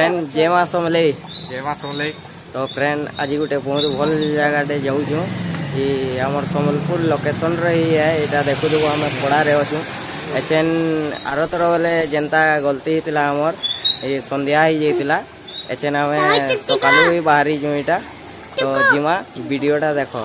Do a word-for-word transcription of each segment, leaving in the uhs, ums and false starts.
Friend जय मां समलेई जय मां समलेई। तो फ्रेंड आज गोटे बहुत भल जगह जाऊँ ये आमर सम्बलपुर लोकेशन रही है यहाँ देखु देखो आम पड़ारे अच्छू एचेन आर थर बेले जेनता गलती होता आमर ये संध्या हो जाता एचेन आम सकालू ही बाहरी जो यहाँ तो जिमा वीडियोटा देख।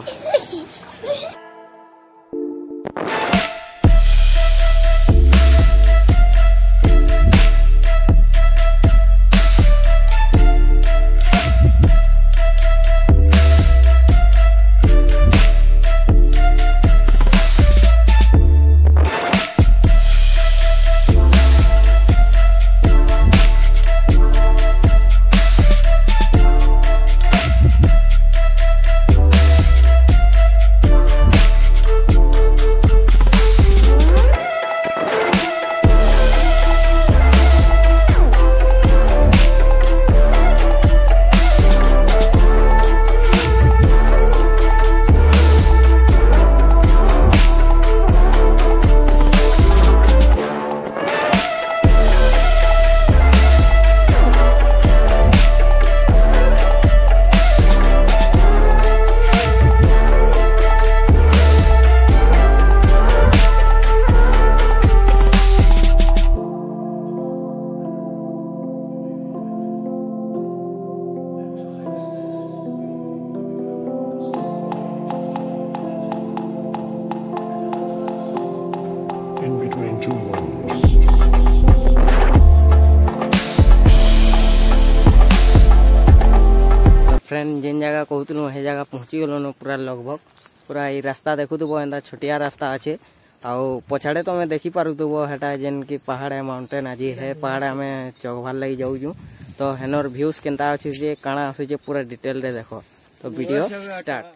फ्रेंड जेन जगह कहूँ हे जगह पहुँची गलु पूरा लगभग पूरा ये रास्ता देखुव एंता छोटिया रास्ता अच्छे आउ पछाड़े तो देखी पारुव हेटा जेन की पहाड़ है माउंटेन आज है पहाड़ आम चघबार लगी जाऊँ तो हेनर भ्यूज केनता अच्छे जे काଣା आसूचे पूरा डिटेल रे देख तो वीडियो स्टार्ट।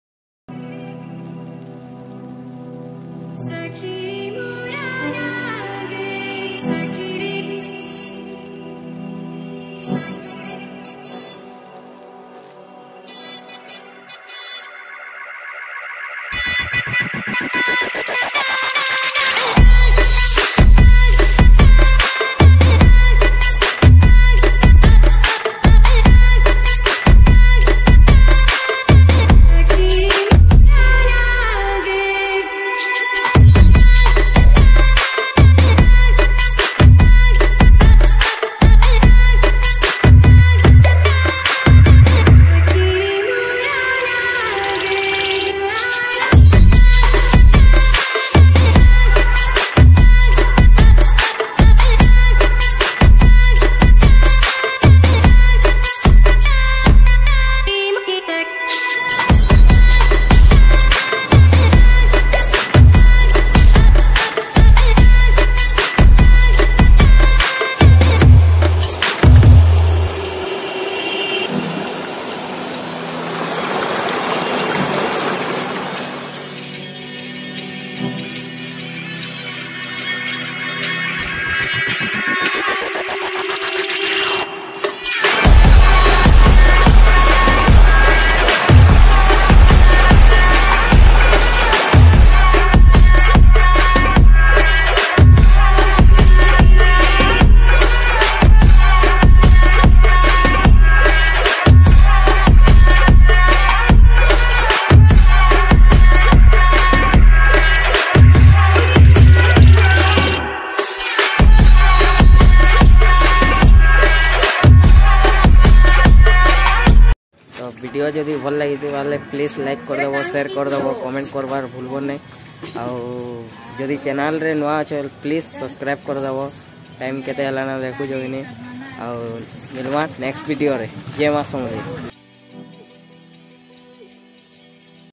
वीडियो जदि भल लगी प्लीज लाइक करदेव शेयर करदेव कमेंट करवार भूलब नहीं आदि चैनल रे नुआ अच्छे प्लीज सब्सक्राइब करदेव टाइम केते देखु जो मिलवा नेक्स्ट वीडियो रे जय मां समलेई।